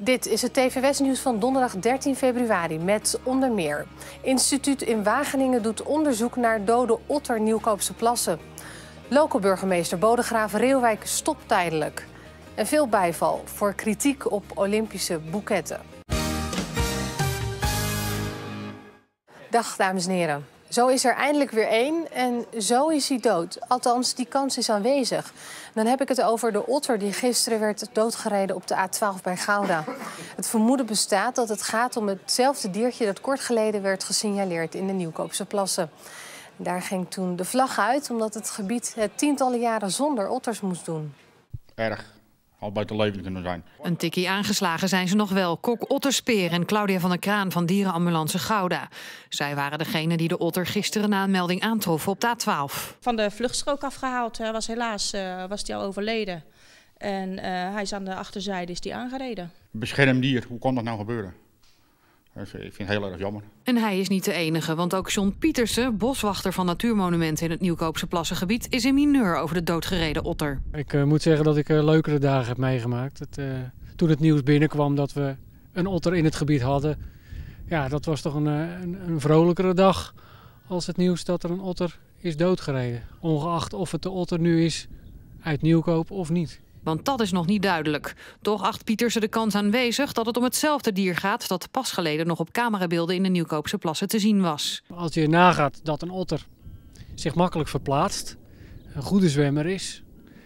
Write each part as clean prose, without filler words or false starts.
Dit is het TVS-nieuws van donderdag 13 februari met onder meer: Instituut in Wageningen doet onderzoek naar dode otter Nieuwkoopse Plassen. Loco-burgemeester Bodegraven-Reeuwijk stopt tijdelijk. En veel bijval voor kritiek op Olympische boeketten. Dag dames en heren. Zo is er eindelijk weer één en zo is hij dood. Althans, die kans is aanwezig. Dan heb ik het over de otter die gisteren werd doodgereden op de A12 bij Gouda. Het vermoeden bestaat dat het gaat om hetzelfde diertje dat kort geleden werd gesignaleerd in de Nieuwkoopse Plassen. Daar ging toen de vlag uit omdat het gebied het tientallen jaren zonder otters moest doen. Erg. Al buiten leven kunnen zijn. Een tikkie aangeslagen zijn ze nog wel. Kok Otterspeer en Claudia van der Kraan van Dierenambulance Gouda. Zij waren degene die de otter gisteren na een melding aantroffen op de A12. Van de vluchtstrook afgehaald. Helaas was hij al overleden. En hij is aan de achterzijde aangereden. Beschermd dier, hoe kon dat nou gebeuren? Ik vind het heel erg jammer. En hij is niet de enige, want ook John Pietersen, boswachter van Natuurmonumenten in het Nieuwkoopse Plassengebied, is in mineur over de doodgereden otter. Ik moet zeggen dat ik leukere dagen heb meegemaakt. Toen het nieuws binnenkwam dat we een otter in het gebied hadden, ja, dat was toch een vrolijkere dag als het nieuws dat er een otter is doodgereden. Ongeacht of het de otter nu is uit Nieuwkoop of niet. Want dat is nog niet duidelijk. Toch acht Pietersen de kans aanwezig dat het om hetzelfde dier gaat dat pas geleden nog op camerabeelden in de Nieuwkoopse Plassen te zien was. Als je nagaat dat een otter zich makkelijk verplaatst, een goede zwemmer is,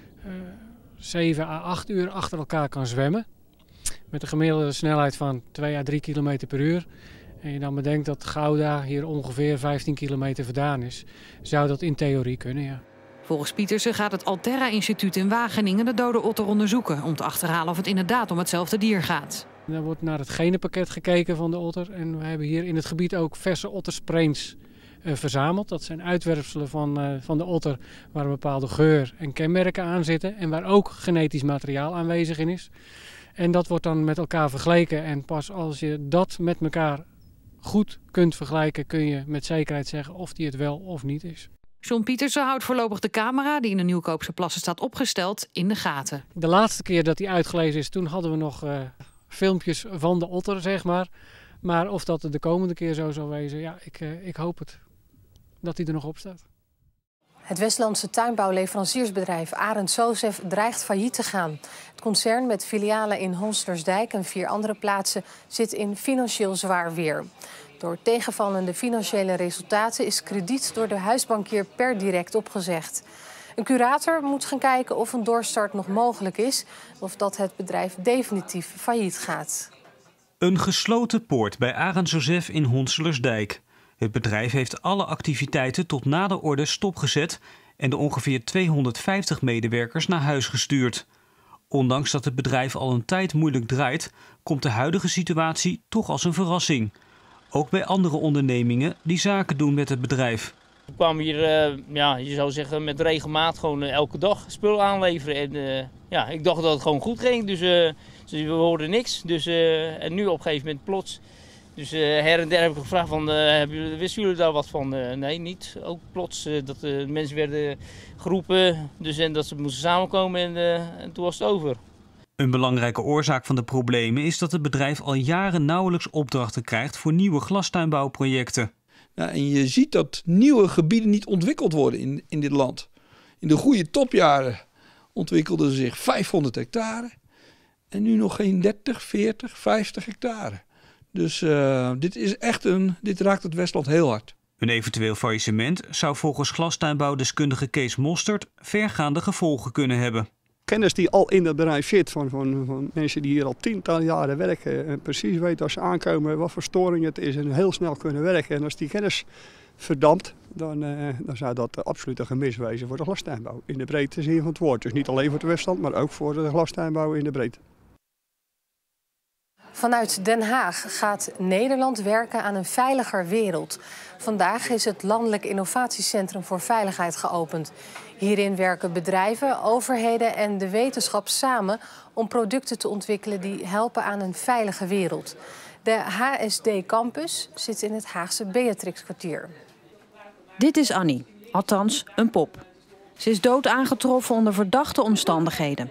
7 à 8 uur achter elkaar kan zwemmen, met een gemiddelde snelheid van 2 à 3 km per uur. En je dan bedenkt dat Gouda hier ongeveer 15 kilometer vandaan is, zou dat in theorie kunnen, ja. Volgens Pietersen gaat het Alterra-instituut in Wageningen de dode otter onderzoeken om te achterhalen of het inderdaad om hetzelfde dier gaat. Er wordt naar het genenpakket gekeken van de otter en we hebben hier in het gebied ook verse ottersprains verzameld. Dat zijn uitwerpselen van de otter waar een bepaalde geur en kenmerken aan zitten en waar ook genetisch materiaal aanwezig in is. En dat wordt dan met elkaar vergeleken en pas als je dat met elkaar goed kunt vergelijken kun je met zekerheid zeggen of die het wel of niet is. John Pietersen houdt voorlopig de camera, die in de Nieuwkoopse Plassen staat opgesteld, in de gaten. De laatste keer dat hij uitgelezen is, toen hadden we nog filmpjes van de otter, zeg maar. Maar of dat de komende keer zo zal wezen, ja, ik hoop het. Dat hij er nog op staat. Het Westlandse tuinbouwleveranciersbedrijf Arend Sozef dreigt failliet te gaan. Het concern met filialen in Honslersdijk en 4 andere plaatsen zit in financieel zwaar weer. Door tegenvallende financiële resultaten is krediet door de huisbankier per direct opgezegd. Een curator moet gaan kijken of een doorstart nog mogelijk is of dat het bedrijf definitief failliet gaat. Een gesloten poort bij Arend Sozef in Honslersdijk. Het bedrijf heeft alle activiteiten tot na de orde stopgezet en de ongeveer 250 medewerkers naar huis gestuurd. Ondanks dat het bedrijf al een tijd moeilijk draait, komt de huidige situatie toch als een verrassing. Ook bij andere ondernemingen die zaken doen met het bedrijf. We kwamen hier, je zou zeggen, met regelmaat gewoon elke dag spullen aanleveren. En ik dacht dat het gewoon goed ging, dus we hoorden niks. En nu op een gegeven moment plots. Dus her en der heb ik gevraagd van, wisten jullie daar wat van? Nee, niet. Ook plots dat mensen werden geroepen en dat ze moesten samenkomen en toen was het over. Een belangrijke oorzaak van de problemen is dat het bedrijf al jaren nauwelijks opdrachten krijgt voor nieuwe glastuinbouwprojecten. Nou, en je ziet dat nieuwe gebieden niet ontwikkeld worden in dit land. In de goede topjaren ontwikkelden ze zich 500 hectare en nu nog geen 30, 40, 50 hectare. Dus dit raakt het Westland heel hard. Een eventueel faillissement zou volgens glastuinbouwdeskundige Kees Mostert vergaande gevolgen kunnen hebben. Kennis die al in het bedrijf zit, van mensen die hier al tientallen jaren werken en precies weten als ze aankomen wat voor storing het is en heel snel kunnen werken. En als die kennis verdampt, dan zou dat absoluut een gemis wezen voor de glastuinbouw. In de breedte zin van het woord. Dus niet alleen voor het Westland, maar ook voor de glastuinbouw in de breedte. Vanuit Den Haag gaat Nederland werken aan een veiliger wereld. Vandaag is het Landelijk Innovatiecentrum voor Veiligheid geopend. Hierin werken bedrijven, overheden en de wetenschap samen om producten te ontwikkelen die helpen aan een veilige wereld. De HSD Campus zit in het Haagse Beatrixkwartier. Dit is Annie, althans een pop. Ze is dood aangetroffen onder verdachte omstandigheden.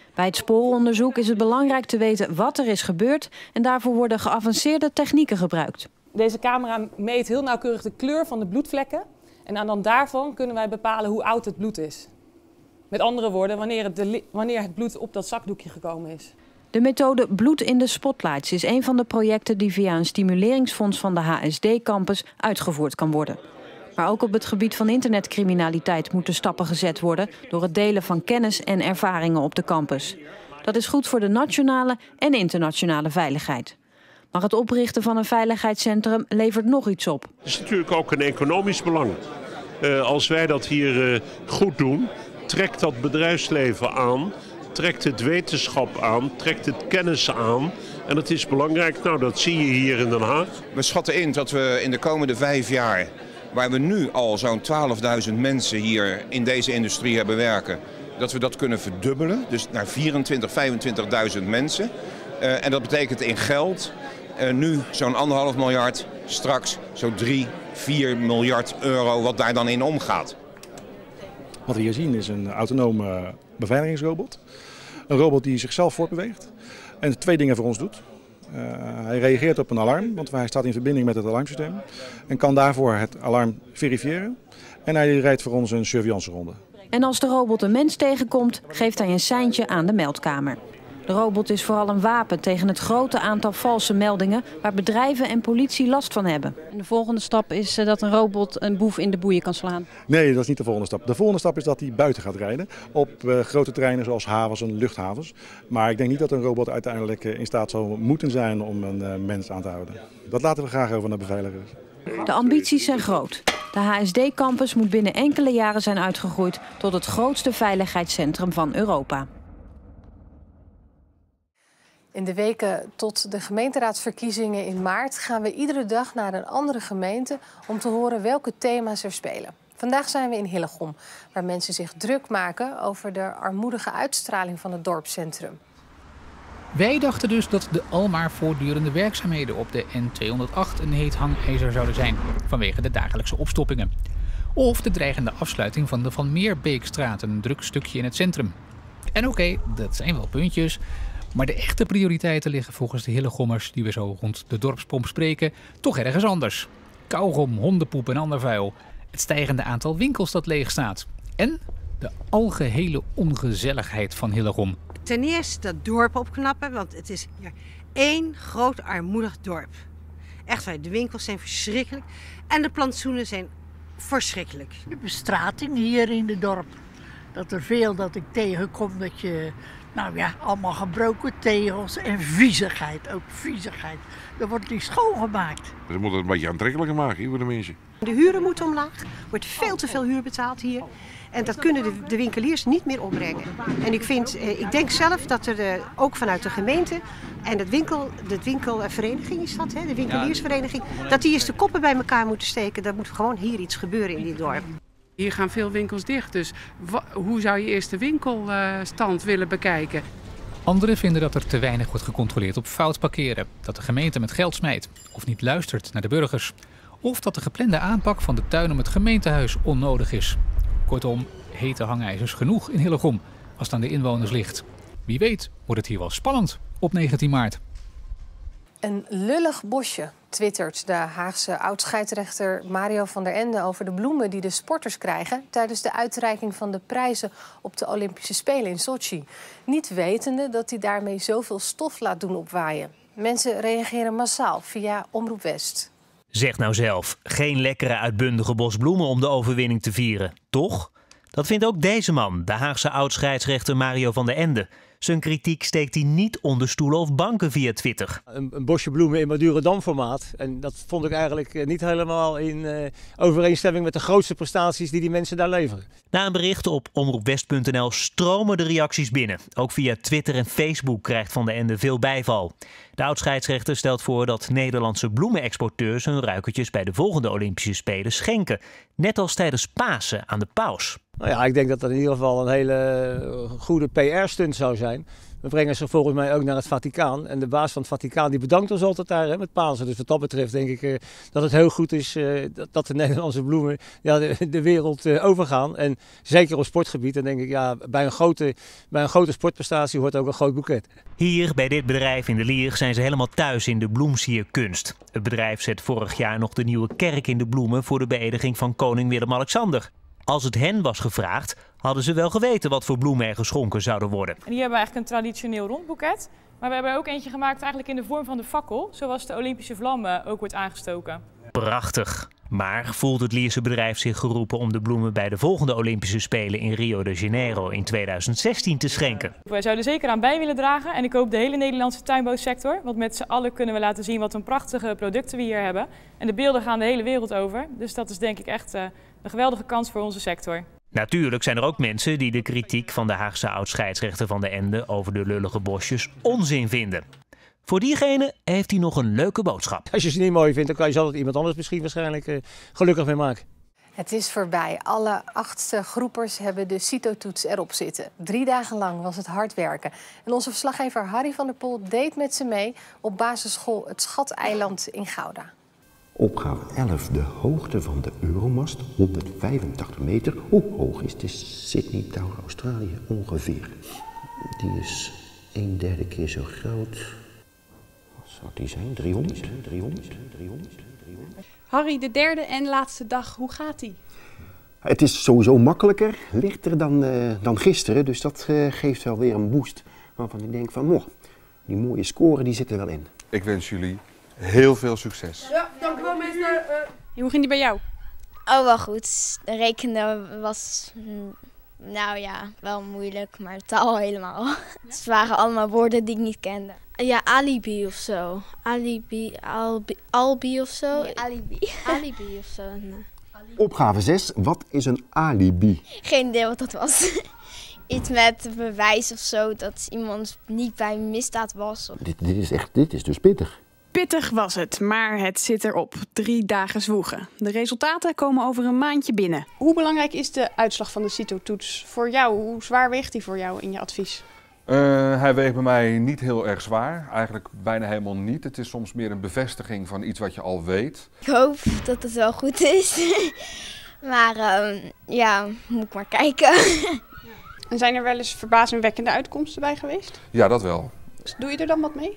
Bij het spooronderzoek is het belangrijk te weten wat er is gebeurd en daarvoor worden geavanceerde technieken gebruikt. Deze camera meet heel nauwkeurig de kleur van de bloedvlekken en aan de hand daarvan kunnen wij bepalen hoe oud het bloed is. Met andere woorden, wanneer het bloed op dat zakdoekje gekomen is. De methode Bloed in de Spotlights is een van de projecten die via een stimuleringsfonds van de HSD-campus uitgevoerd kan worden. Maar ook op het gebied van internetcriminaliteit moeten stappen gezet worden door het delen van kennis en ervaringen op de campus. Dat is goed voor de nationale en internationale veiligheid. Maar het oprichten van een veiligheidscentrum levert nog iets op. Het is natuurlijk ook een economisch belang. Als wij dat hier goed doen, trekt dat bedrijfsleven aan, trekt het wetenschap aan, trekt het kennis aan. En dat is belangrijk. Nou, dat zie je hier in Den Haag. We schatten in dat we in de komende 5 jaar, waar we nu al zo'n 12.000 mensen hier in deze industrie hebben werken, dat we dat kunnen verdubbelen. Dus naar 25.000 mensen. En dat betekent in geld nu zo'n 1,5 miljard, straks zo'n 3-4 miljard euro wat daar dan in omgaat. Wat we hier zien is een autonome beveiligingsrobot. Een robot die zichzelf voortbeweegt en 2 dingen voor ons doet. Hij reageert op een alarm, want hij staat in verbinding met het alarmsysteem. En kan daarvoor het alarm verifiëren. En hij rijdt voor ons een surveillanceronde. En als de robot een mens tegenkomt, geeft hij een seintje aan de meldkamer. De robot is vooral een wapen tegen het grote aantal valse meldingen waar bedrijven en politie last van hebben. En de volgende stap is dat een robot een boef in de boeien kan slaan? Nee, dat is niet de volgende stap. De volgende stap is dat hij buiten gaat rijden op grote terreinen zoals havens en luchthavens. Maar ik denk niet dat een robot uiteindelijk in staat zal moeten zijn om een mens aan te houden. Dat laten we graag over naar beveiligers. De ambities zijn groot. De HSD-campus moet binnen enkele jaren zijn uitgegroeid tot het grootste veiligheidscentrum van Europa. In de weken tot de gemeenteraadsverkiezingen in maart gaan we iedere dag naar een andere gemeente om te horen welke thema's er spelen. Vandaag zijn we in Hillegom, waar mensen zich druk maken over de armoedige uitstraling van het dorpscentrum. Wij dachten dus dat de almaar voortdurende werkzaamheden op de N208 een heet hangijzer zouden zijn, vanwege de dagelijkse opstoppingen. Of de dreigende afsluiting van de Van Meerbeekstraat, een druk stukje in het centrum. En oké, dat zijn wel puntjes, maar de echte prioriteiten liggen volgens de Hillegommers, die we zo rond de dorpspomp spreken, toch ergens anders. Kauwgom, hondenpoep en ander vuil. Het stijgende aantal winkels dat leeg staat. En de algehele ongezelligheid van Hillegom. Ten eerste dat dorp opknappen, want het is hier één groot armoedig dorp. Echt waar, de winkels zijn verschrikkelijk en de plantsoenen zijn verschrikkelijk. De bestrating hier in het dorp. Dat er veel dat ik tegenkom dat je, allemaal gebroken tegels en viezigheid, ook viezigheid. Dan wordt die schoongemaakt. Ze moeten het een beetje aantrekkelijker maken hier voor de mensen. De huren moeten omlaag, er wordt veel te veel huur betaald hier. En dat kunnen de winkeliers niet meer opbrengen. En ik denk zelf dat er ook vanuit de gemeente en de winkelvereniging is dat, de winkeliersvereniging, dat die eens de koppen bij elkaar moeten steken. Er moet gewoon hier iets gebeuren in dit dorp. Hier gaan veel winkels dicht, dus hoe zou je eerst de winkelstand willen bekijken? Anderen vinden dat er te weinig wordt gecontroleerd op fout parkeren, dat de gemeente met geld smijt of niet luistert naar de burgers. Of dat de geplande aanpak van de tuin om het gemeentehuis onnodig is. Kortom, hete hangijzers genoeg in Hillegom als het aan de inwoners ligt. Wie weet wordt het hier wel spannend op 19 maart. Een lullig bosje, twittert de Haagse oud-scheidsrechter Mario van der Ende over de bloemen die de sporters krijgen tijdens de uitreiking van de prijzen op de Olympische Spelen in Sochi. Niet wetende dat hij daarmee zoveel stof laat doen opwaaien. Mensen reageren massaal via Omroep West. Zeg nou zelf, geen lekkere uitbundige bos bloemen om de overwinning te vieren, toch? Dat vindt ook deze man, de Haagse oud-scheidsrechter Mario van der Ende. Zijn kritiek steekt hij niet onder stoelen of banken via Twitter. Een bosje bloemen in Madurodam-formaat. En dat vond ik eigenlijk niet helemaal in overeenstemming met de grootste prestaties die mensen daar leveren. Na een bericht op omroepwest.nl stromen de reacties binnen. Ook via Twitter en Facebook krijgt Van der Ende veel bijval. De oud-scheidsrechter stelt voor dat Nederlandse bloemenexporteurs hun ruikertjes bij de volgende Olympische Spelen schenken. Net als tijdens Pasen aan de paus. Nou ja, ik denk dat dat in ieder geval een hele goede PR-stunt zou zijn. We brengen ze volgens mij ook naar het Vaticaan. En de baas van het Vaticaan die bedankt ons altijd daar met Pasen. Dus wat dat betreft denk ik dat het heel goed is dat de Nederlandse bloemen de wereld overgaan. En zeker op sportgebied. Dan denk ik, ja, bij een grote sportprestatie hoort ook een groot boeket. Hier bij dit bedrijf in de Lier zijn ze helemaal thuis in de bloemsierkunst. Het bedrijf zet vorig jaar nog de nieuwe kerk in de bloemen voor de beëdiging van koning Willem-Alexander. Als het hen was gevraagd, hadden ze wel geweten wat voor bloemen er geschonken zouden worden. En hier hebben we eigenlijk een traditioneel rondboeket. Maar we hebben er ook eentje gemaakt eigenlijk in de vorm van de fakkel, zoals de Olympische vlam ook wordt aangestoken. Prachtig. Maar voelt het Lierse bedrijf zich geroepen om de bloemen bij de volgende Olympische Spelen in Rio de Janeiro in 2016 te schenken? Wij zouden zeker aan bij willen dragen en ik hoop de hele Nederlandse tuinbouwsector. Want met z'n allen kunnen we laten zien wat een prachtige producten we hier hebben. En de beelden gaan de hele wereld over. Dus dat is denk ik echt een geweldige kans voor onze sector. Natuurlijk zijn er ook mensen die de kritiek van de Haagse oud-scheidsrechter Van de Ende over de lullige bosjes onzin vinden. Voor diegene heeft hij nog een leuke boodschap. Als je ze niet mooi vindt, dan kan je altijd iemand anders misschien waarschijnlijk gelukkig mee maken. Het is voorbij. Alle 8 groepers hebben de CITO-toets erop zitten. 3 dagen lang was het hard werken. En onze verslaggever Harry van der Pol deed met ze mee op basisschool Het Schateiland in Gouda. Opgave 11, de hoogte van de Euromast, 185 meter. Hoe hoog is de Sydney Tower Australië ongeveer? Die is 1/3 keer zo groot. Wat zou die zijn? 300? Harry, de derde en laatste dag, hoe gaat die? Het is sowieso makkelijker, lichter dan gisteren, dus dat geeft wel weer een boost. Waarvan ik denk van, die mooie score die zit er wel in. Ik wens jullie heel veel succes. Ja, dank u wel, meester. Hoe ging die bij jou? Oh, wel goed. De rekenen was, nou ja, wel moeilijk, maar de taal helemaal. Het waren allemaal woorden die ik niet kende. Ja, alibi of zo. Albi of zo. Nee, alibi. Alibi of zo. Nee. Opgave 6, wat is een alibi? Geen idee wat dat was. Iets met bewijs of zo dat iemand niet bij een misdaad was. Dit is dus pittig. Pittig was het, maar het zit erop. 3 dagen zwoegen. De resultaten komen over een maandje binnen. Hoe belangrijk is de uitslag van de CITO-toets voor jou? Hoe zwaar weegt die voor jou in je advies? Hij weegt bij mij niet heel erg zwaar. Eigenlijk bijna helemaal niet. Het is soms meer een bevestiging van iets wat je al weet. Ik hoop dat het wel goed is. Maar ja, moet ik maar kijken. En zijn er wel eens verbazingwekkende uitkomsten bij geweest? Ja, dat wel. Doe je er dan wat mee?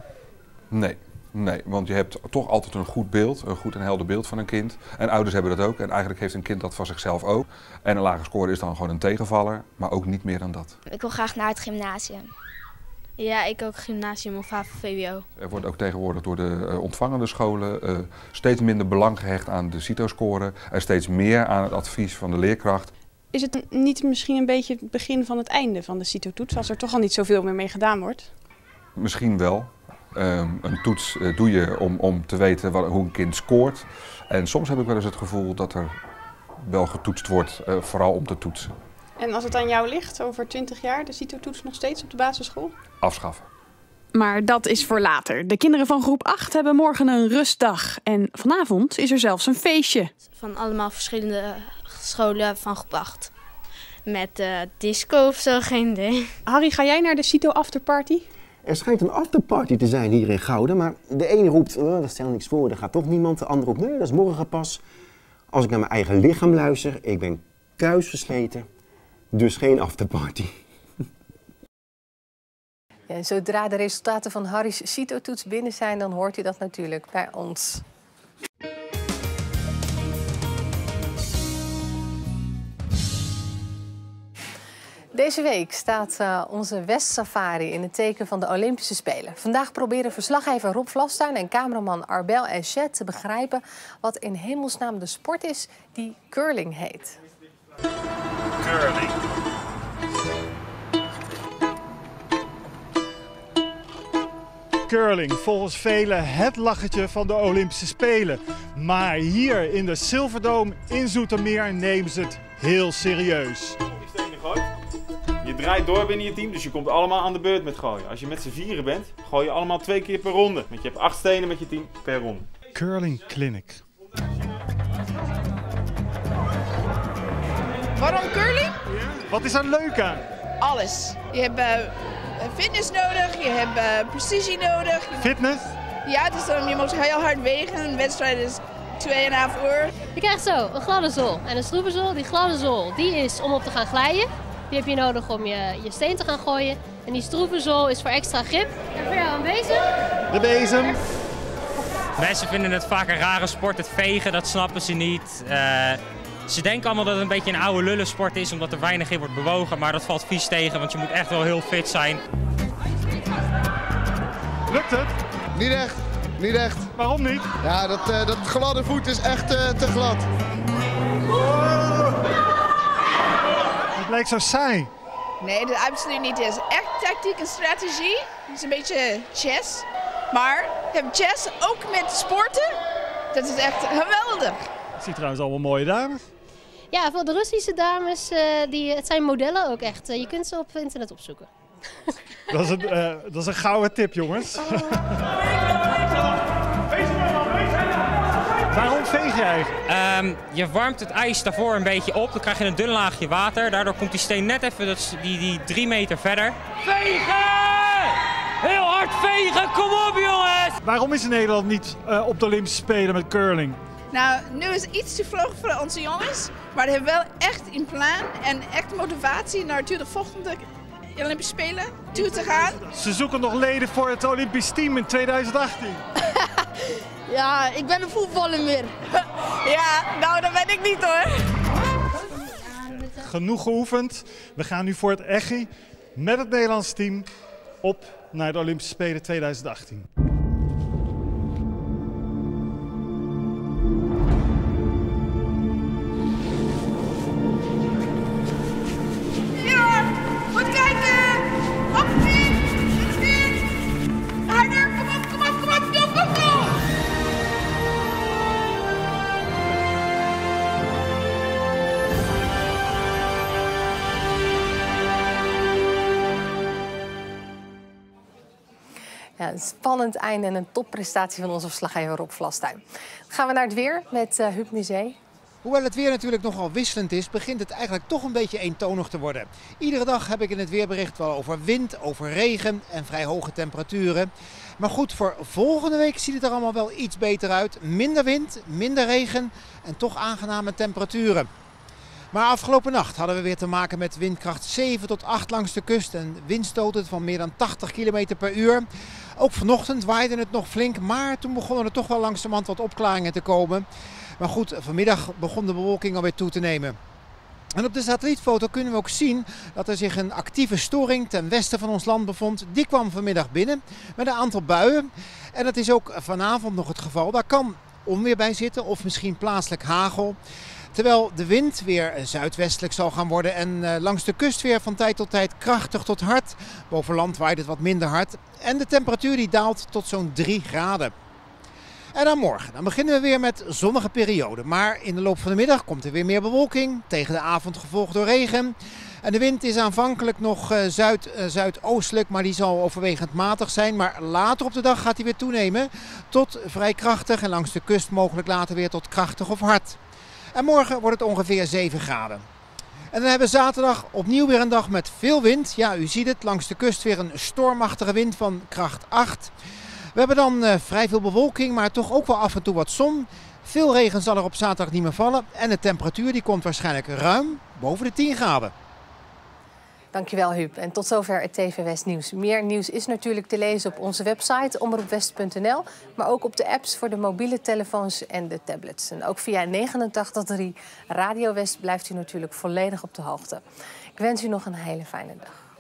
Nee, want je hebt toch altijd een goed beeld, een goed en helder beeld van een kind. En ouders hebben dat ook. En eigenlijk heeft een kind dat van zichzelf ook. En een lage score is dan gewoon een tegenvaller, maar ook niet meer dan dat. Ik wil graag naar het gymnasium. Ja, ik ook gymnasium of HAVO-VWO. Er wordt ook tegenwoordig door de ontvangende scholen steeds minder belang gehecht aan de CITO-score. En steeds meer aan het advies van de leerkracht. Is het niet misschien een beetje het begin van het einde van de CITO-toets, als er toch al niet zoveel meer mee gedaan wordt? Misschien wel. Een toets doe je om te weten hoe een kind scoort. En soms heb ik wel eens het gevoel dat er wel getoetst wordt, vooral om te toetsen. En als het aan jou ligt, over 20 jaar, de CITO-toets nog steeds op de basisschool? Afschaffen. Maar dat is voor later. De kinderen van groep 8 hebben morgen een rustdag. En vanavond is er zelfs een feestje. Van allemaal verschillende scholen van groep 8. Met disco of zo, geen idee. Harry, ga jij naar de CITO afterparty? Er schijnt een afterparty te zijn hier in Gouda, maar de ene roept, dat stelt niks voor, daar gaat toch niemand. De andere roept, nee, dat is morgen pas. Als ik naar mijn eigen lichaam luister, ik ben kuisversleten, dus geen afterparty. Ja, zodra de resultaten van Harry's CITO-toets binnen zijn, dan hoort u dat natuurlijk bij ons. Deze week staat onze Westsafari in het teken van de Olympische Spelen. Vandaag proberen verslaggever Rob Vlastuin en cameraman Arbel Eschet te begrijpen wat in hemelsnaam de sport is die curling heet. Curling. Curling, volgens velen het lachertje van de Olympische Spelen. Maar hier in de Silverdome in Zoetermeer nemen ze het heel serieus. Je draait door binnen je team, dus je komt allemaal aan de beurt met gooien. Als je met z'n vieren bent, gooi je allemaal 2 keer per ronde. Want je hebt 8 stenen met je team per ronde. Curling Clinic. Waarom curling? Wat is er leuk aan? Alles. Je hebt fitness nodig, je hebt precisie nodig. Fitness? Ja, dus je moet heel hard wegen. Een wedstrijd is 2,5 uur. Je krijgt zo een gladde zool en een stroeve zool. Die gladde zool die is om op te gaan glijden. Die heb je nodig om je steen te gaan gooien. En die stroeve zool is voor extra grip. En voor jou een bezem. De bezem. Mensen vinden het vaak een rare sport, het vegen, dat snappen ze niet. Ze denken allemaal dat het een beetje een oude lullensport is, omdat er weinig in wordt bewogen. Maar dat valt vies tegen, want je moet echt wel heel fit zijn. Lukt het? Niet echt. Niet echt. Waarom niet? Ja, dat gladde voet is echt te glad. Het lijkt zo saai. Nee, dat absoluut niet. Het is echt tactiek en strategie. Het is een beetje chess. Maar je hebt chess ook met sporten. Dat is echt geweldig. Ik zie trouwens allemaal mooie dames. Ja, voor de Russische dames, het zijn modellen ook echt. Je kunt ze op internet opzoeken. Dat is een gouden tip, jongens. Waarom veeg jij? Je warmt het ijs daarvoor een beetje op. Dan krijg je een dun laagje water. Daardoor komt die steen net even die 3 meter verder. Vegen! Heel hard vegen! Kom op, jongens! Waarom is Nederland niet op de Olympische Spelen met curling? Nou, nu is het iets te vroeg voor onze jongens. Maar ze hebben wel echt een plan en echt motivatie naar de volgende Olympische Spelen toe te gaan. Ze zoeken nog leden voor het Olympisch team in 2018. Ja, ik ben een voetballer meer. Ja, nou dat ben ik niet hoor. Genoeg geoefend. We gaan nu voor het EGI met het Nederlands team op naar de Olympische Spelen 2018. Goed kijken! Op het harder! Kom op! Ja, een spannend einde en een topprestatie van onze verslaggever Rob Vlastuin. Dan gaan we naar het weer met Huub Musee. Hoewel het weer natuurlijk nogal wisselend is, begint het eigenlijk toch een beetje eentonig te worden. Iedere dag heb ik in het weerbericht wel over wind, over regen en vrij hoge temperaturen. Maar goed, voor volgende week ziet het er allemaal wel iets beter uit. Minder wind, minder regen en toch aangename temperaturen. Maar afgelopen nacht hadden we weer te maken met windkracht 7 tot 8 langs de kust en windstoten van meer dan 80 km per uur. Ook vanochtend waaide het nog flink, maar toen begonnen er toch wel langzamerhand wat opklaringen te komen. Maar goed, vanmiddag begon de bewolking alweer toe te nemen. En op de satellietfoto kunnen we ook zien dat er zich een actieve storing ten westen van ons land bevond. Die kwam vanmiddag binnen met een aantal buien. En dat is ook vanavond nog het geval. Daar kan onweer bij zitten of misschien plaatselijk hagel. Terwijl de wind weer zuidwestelijk zal gaan worden en langs de kust weer van tijd tot tijd krachtig tot hard. Boven land waait het wat minder hard. En de temperatuur die daalt tot zo'n 3 graden. En dan morgen, dan beginnen we weer met zonnige perioden. Maar in de loop van de middag komt er weer meer bewolking. Tegen de avond gevolgd door regen. En de wind is aanvankelijk nog zuidoostelijk, maar die zal overwegend matig zijn. Maar later op de dag gaat hij weer toenemen tot vrij krachtig. En langs de kust mogelijk later weer tot krachtig of hard. En morgen wordt het ongeveer 7 graden. En dan hebben we zaterdag opnieuw weer een dag met veel wind. Ja, u ziet het, langs de kust weer een stormachtige wind van kracht 8. We hebben dan vrij veel bewolking, maar toch ook wel af en toe wat zon. Veel regen zal er op zaterdag niet meer vallen. En de temperatuur die komt waarschijnlijk ruim boven de 10 graden. Dankjewel Huub. En tot zover het TV West Nieuws. Meer nieuws is natuurlijk te lezen op onze website omroepwest.nl. Maar ook op de apps voor de mobiele telefoons en de tablets. En ook via 89.3 Radio West blijft u natuurlijk volledig op de hoogte. Ik wens u nog een hele fijne dag.